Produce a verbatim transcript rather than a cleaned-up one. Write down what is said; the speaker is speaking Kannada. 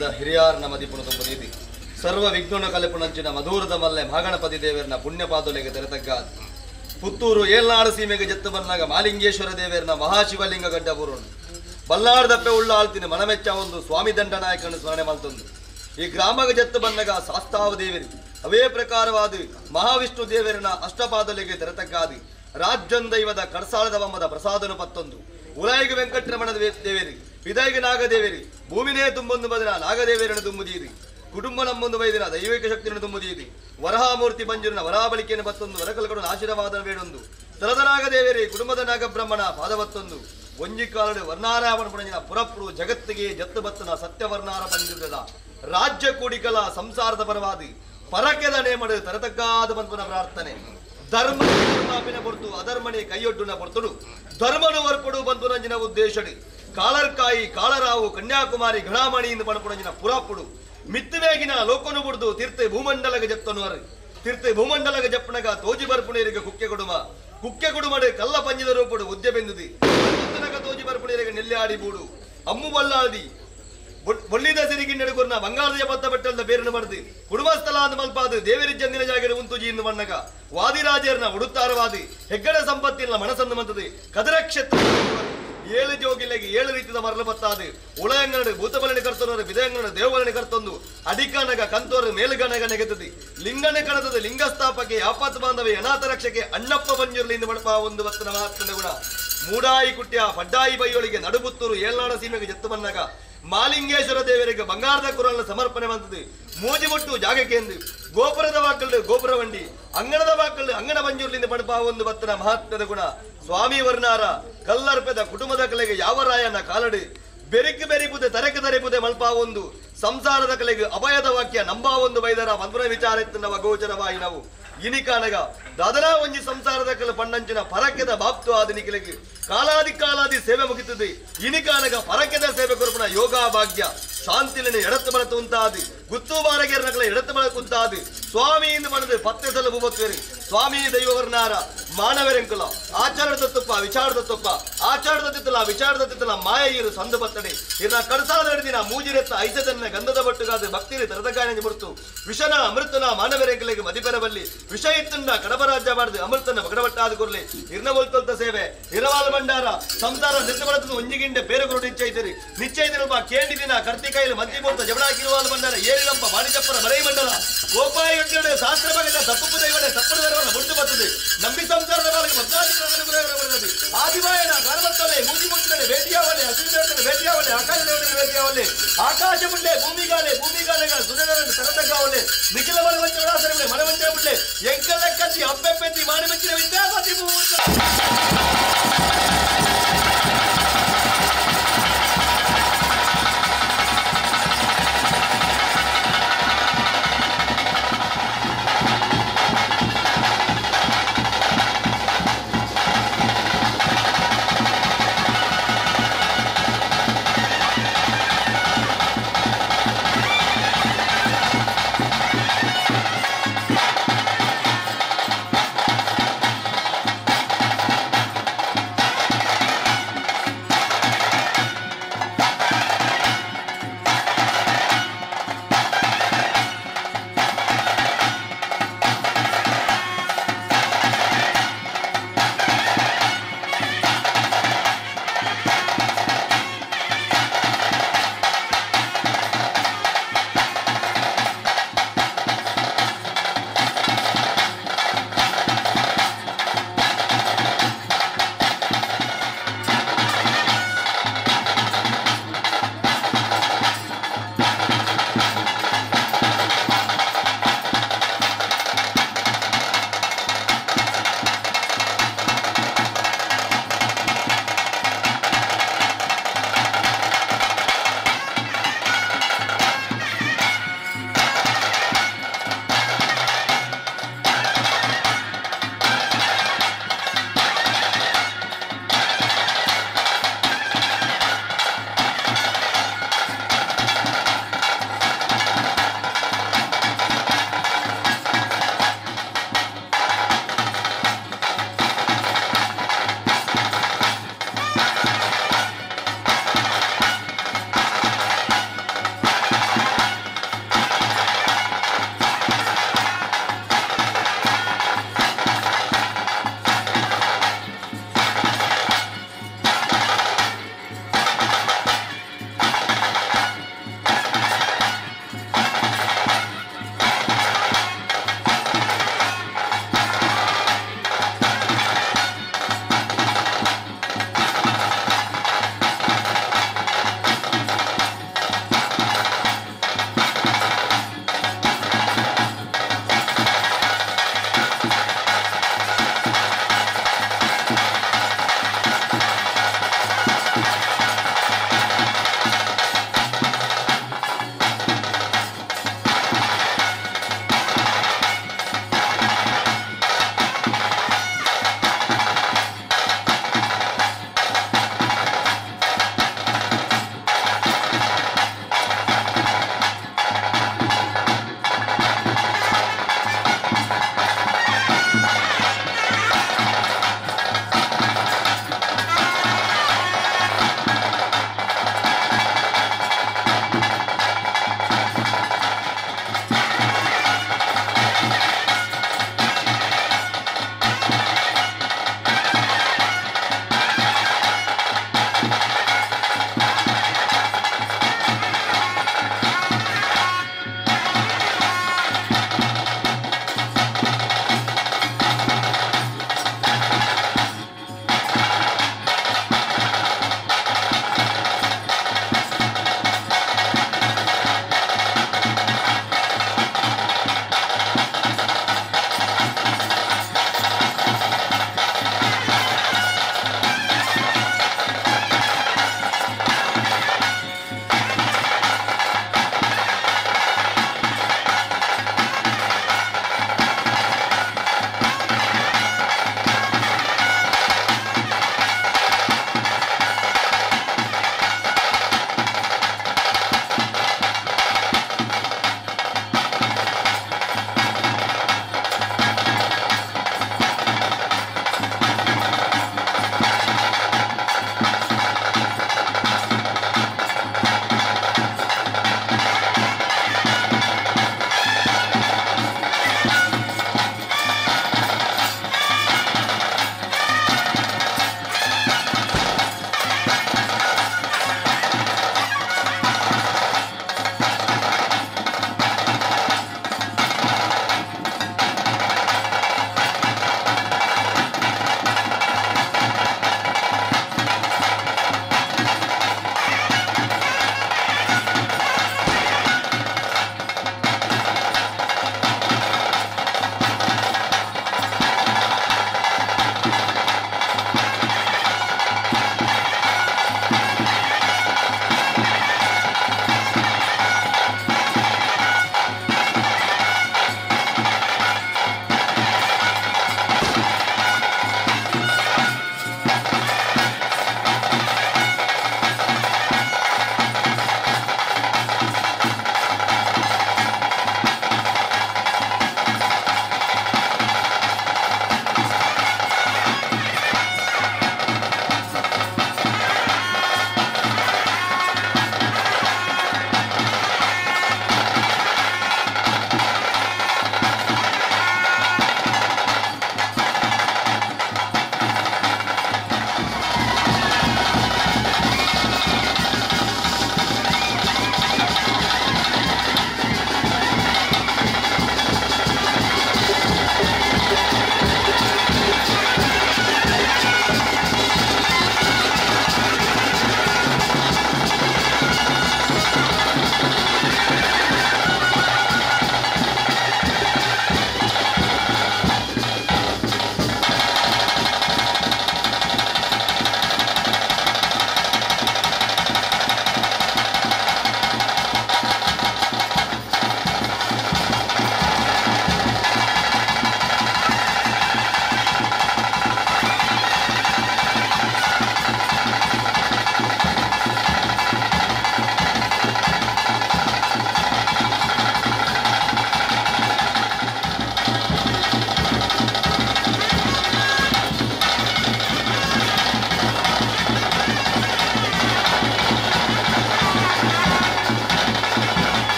ಪದ ಹಿರಿಯಾರ್ ನಮದಿಪುಣ ತುಂಬುದೀದಿ ಸರ್ವ ವಿಘ್ನ ಕಲೆಪುಣಂಚಿನ ಮಧುರದ ಮಲ್ಲೆ ಮಹಾಗಣಪತಿ ದೇವರನ ಪುಣ್ಯಪಾದುಲೆಗೆ ತೆರೆತಗ್ಗಾದ ಪುತ್ತೂರು ಏಳ್ನಾಡು ಸೀಮೆಗೆ ಜತ್ತು ಬಂದಾಗ ಮಾಲಿಂಗೇಶ್ವರ ದೇವರನ ಮಹಾಶಿವಲಿಂಗ ಗಡ್ಡ ಬುರುಣ್ ಬಲ್ಲಾಡ್ ದಪ್ಪೆ ಉಳ್ಳ ಆಳ್ತಿನ ಮನಮೆಚ್ಚ ಒಂದು ಸ್ವಾಮಿ ದಂಡ ನಾಯಕನ ಸ್ಮರಣೆ ಮಲ್ತೊಂದು ಈ ಗ್ರಾಮಗ ಜತ್ತು ಬಂದಾಗ ಶಾಸ್ತಾವ ದೇವರಿ ಅವೇ ಪ್ರಕಾರವಾದ ಮಹಾವಿಷ್ಣು ದೇವರನ ಅಷ್ಟಪಾದಲೆಗೆ ತೆರೆತಗ್ಗಾದಿ ರಾಜ್ಯಂದೈವದ ಕಡಸಾಳದ ಬಮ್ಮದ ಪ್ರಸಾದನು ಪತ್ತೊಂದು ಉಲಾಯಿಗೆ ವೆಂಕಟರಮಣ ದೇವೇರಿ ಪಿದಾಯಿಗೆ ನಾಗದೇವೇರಿ ಭೂಮಿನೇ ತುಂಬೊಂದು ಬದಲ ನಾಗದೇವೇರನ್ನು ತುಂಬುದೀರಿ ಕುಟುಂಬ ನಮ್ಮೊಂದು ವೈದಿನ ದೈವಿಕ ಶಕ್ತಿಯನ್ನು ತುಂಬುದೀರಿ ವರಹಾಮೂರ್ತಿ ಮಂಜುರನ ವರಾಬಳಿಕೆಯನ್ನು ಬತ್ತೊಂದು ವರಕಲ್ಕಡನ ಆಶೀರ್ವಾದ ಬೇಡೊಂದು ತಲದನಾಗದೇವೇರಿ ಕುಟುಂಬದ ನಾಗಬ್ರಹ್ಮಣ ಪಾದವತ್ತೊಂದು ಒಂಜಿಕಾಲಡು ವರ್ಣಾರಾವಣ ಪುಣಜಿನ ಪುರಪ್ಪುಡು ಜಗತ್ತಿಗೆ ಜತ್ತು ಬತ್ತನ ಸತ್ಯವರ್ಣಾರ ಬಂದಿರದ ರಾಜ್ಯ ಕೂಡಿಕಲ ಸಂಸಾರದ ಪರವಾದಿ ಪರಕೆದ ನೇಮಡು ತರತಕ್ಕಾದ ಬಂತನ ಪ್ರಾರ್ಥನೆ ಧರ್ಮ ಹೊರತು ಅಧರ್ಮಣಿ ಕೈಯೊಡ್ಡುನ ಹೊರತುಡು ಧರ್ಮನು ವರ್ಪಡು ಬಂತು ನಂಜಿನ ಉದ್ದೇಶಡಿ ಕಾಳರ್ಕಾಯಿ ಕಾಳರಾವು ಕನ್ಯಾಕುಮಾರಿ ಘಣಾಮಣಿಯಿಂದ ಪಣಪುಣಜಿನ ಪುರಾಪುಡು ಮಿತ್ತುವೇಗಿನ ಲೋಕನು ಬುಡ್ದು ತೀರ್ಥ ಭೂಮಂಡಲಗ ಜತ್ತನು ಅರು ತೀರ್ಥ ಭೂಮಂಡಲಗ ಜಪ್ಪನಗ ತೋಜಿ ಬರ್ಪುಣೇರಿಗೆ ಕುಕ್ಕೆ ಕುಡುಮ ಕುಕ್ಕೆ ಕುಡುಮಡೆ ಕಲ್ಲ ಪಂಜದ ರೂಪಡು ಉದ್ಯ ಬೆಂದುದಿ ತೋಜಿ ಬರ್ಪುಣೇರಿಗೆ ನೆಲ್ಲಾಡಿ ಬೂಡು ಅಮ್ಮು ಬಲ್ಲಾದಿ ಒಳ್ಳಿದ ಸಿರಿಗಿ ನಡುಗುರ್ನ ಬಂಗಾಳದ ಬತ್ತ ಬೆಟ್ಟದ ಬೇರನ್ನು ಮಾಡಿದು ಕುಡುಂಬಸ್ಥಲ ಅಂದ ಮಲ್ಪಾದು ದೇವರಿ ಜಂದಿನ ಜಾಗರ ಉಂತುಜಿ ಎಂದು ಮಣ್ಣಗ ವಾದಿರಾಜೇರ್ನ ಉಡುತ್ತಾರವಾದಿ ಹೆಗ್ಗಡ ಸಂಪತ್ತಿನ ಮನಸ್ಸನ್ನು ಮಂತದೆ ಕದರ ಕ್ಷೇತ್ರ ಏಳು ಜೋಗಿಲೆಗೆ ಏಳು ರೀತಿಯ ಮರಳು ಬತ್ತಾದು ಉಳಯಂಗನಡು ಭೂತಬಲನೆ ಕರ್ತನವರು ವಿದಯಂಗನ ದೇವಗಳನೆ ಕರ್ತೊಂದು ಅಡಿಕನಗ ಕಂತೋರು ಮೇಲುಗನಗ ನೆಗೆತದೆ ಲಿಂಗನ ಕಣತದ ಲಿಂಗಸ್ಥಾಪಕ್ಕೆ ಆಪತ್ ಬಾಂಧವೇ ಅನಾಥ ರಕ್ಷಕ್ಕೆ ಅಣ್ಣಪ್ಪ ಬಂಜೂರ್ಲಿಂದ ಮಡಪ ಒಂದು ವತ್ತನ ಮಹಾತ್ಮನ ಗುಣ ಮೂಡಾಯಿ ಕುಟ್ಯ ಪಡ್ಡಾಯಿ ಬೈಯೊಳಿಗೆ ನಡುಬುತ್ತೂರು ಏಳ್ನಾಡ ಸೀಮೆಗೆ ಜತ್ತು ಬಂದಾಗ ಮಾಲಿಂಗೇಶ್ವರ ದೇವರಿಗೆ ಬಂಗಾರದ ಕುರಲ್ನ ಸಮರ್ಪಣೆ ಬಂದது ಮೋಜಿಮುಟ್ಟು ಜಾಗಕ್ಕೆ ಎಂದು ಗೋಪುರದ ವಾಕಲ್ಲು ಗೋಪುರ ಬಂಡಿ ಅಂಗಣದ ವಾಕಲ್ಲು ಅಂಗಣ ಮಂಜೂರ್ಲಿಂದ ಪಡಪ ಒಂದು ವತ್ತನ ಮಹಾತ್ಮದ ಗುಣ ಸ್ವಾಮಿ ವರ್ಣಾರ ಕಲ್ಲರ್ಪದ ಕುಟುಂಬದ ಕಲೆಗೆ ಯಾವ ರಾಯನ ಕಾಲಡಿ ಬೆರಿಕೆ ಬೆರಿಪುದೆ ತರಕೆ ತರೆಪುದೆ ಮಲ್ಪ ಒಂದು ಸಂಸಾರದ ಕಲೆಗೆ ಅಭಯದ ವಾಕ್ಯ ನಂಬಾ ಒಂದು ವೈದರ ಮಧುರ ವಿಚಾರ ಎತ್ತನವ ಗೋಚರವಾಯಿ ನಾವು ಇನಿಕಾನಗ ದಾದನಾ ಒಂಜಿ ಸಂಸಾರದ ಕಲ ಪಣ್ಣಂಚಿನ ಪರಕೆದ ಬಾಪ್ತು ಆದ ನಿಖಿಲೆಗೆ ಕಾಲಾದಿ ಕಾಲಾದಿ ಸೇವೆ ಮುಗಿತದೆ ಇನಿಕಾನಗ ಪರಕೆದ ಸೇವೆ ಕೊರಪಣ ಯೋಗ ಭಾಗ್ಯ ಶಾಂತಿಲಿನ ಎಡತ್ತು ಬಳತು ಉಂತಾದಿ ಗುತ್ತು ಬಾರಗೇರನಕಲ ಎಡತ್ತು ಬಳಕು ಉಂತಾದಿ ಸ್ವಾಮಿಯಿಂದ ಮನದ ಪತ್ತೆ ಸಲ ಭೂಮತ್ವೇರಿ ಸ್ವಾಮಿ ದೈವವರ್ನಾರ ಮಾನವರೆಂಕುಲ ಆಚಾರದ ತುಪ್ಪ ವಿಚಾರದ ತುಪ್ಪ ಆಚಾರದ ತಿತ್ತಲ ವಿಚಾರದ ತಿತ್ತಲ ಮಾಯ ಇರು ಸಂದು ಬತ್ತಡೆ ಇರ್ನ ಕಡಸಾದ ಹಿಡಿದಿನ ಮೂಜಿರೆತ್ತ ಐಸದನ್ನ ಗಂಧದ ಬಟ್ಟುಗಾದ ಭಕ್ತಿಲಿ ತರದಗಾಯನೆ ಬರ್ತು ವಿಷನ ಅಮೃತನ ಮಾನವರೆಂಕಲಿಗೆ ಮದಿಪೆರಬಲ್ಲಿ ವಿಷ ಇತ್ತನ್ನ ಕಡಬರಾಜ್ಯ ಮಾಡಿದ ಅಮೃತನ ಬಗಡಬಟ್ಟಾದ ಕೊರ್ಲಿ ಇರ್ನ ಒಲ್ಕೊಲ್ತ ಸೇವೆ ಇರವಾಲ ಭಂಡಾರ ಸಂಸಾರ ನಿರ್ಮಳದ ಒಂಜಿಗಿಂಡೆ ಬೇರೆಗಳು ನಿಶ್ಚಯಿಸಿರಿ ನಿಶ್ಚಯಿಸಿರುವ ಕೇಂಡಿ ದಿನ ಕರ್ತಿ ಕೈಲಿ ಮಂತ್ರಿಬೋತ ಜಬಡಾಕಿರುವಾಲ ಭಂಡಾರ ಏರಿಲಂಪ ಬಾಣಿಜಪ್ಪರ ಮರೈ ಮಂಡಲ ಗೋಪಾಯಿ ಒಟ್ಟಡೆ ಶಾಸ್ತ್ರ ಭಗದ ತಪ್ಪು ದೈವಡೆ ತಪ್ಪುದವರನ್ನ ಮುಂದೆ ಬರ್ತದೆ ನಂಬಿ ಸಂಸಾರದ ಬಾಲಿಗೆ ಮಧ್ಯಾಹ್ನ ಆದಿವಾಯನ ಗಣಮತ್ತಲೆ ಮೂಜಿ ಮುಟ್ಟಲೆ ಭೇಟಿಯಾವಲೆ ಹಸಿರು ಭೇಟಿಯಾವಲೆ ಆಕಾಶ ಭೇಟಿಯಾವಲೆ ಆಕಾಶ ಮುಂಡೆ ಭೂಮಿ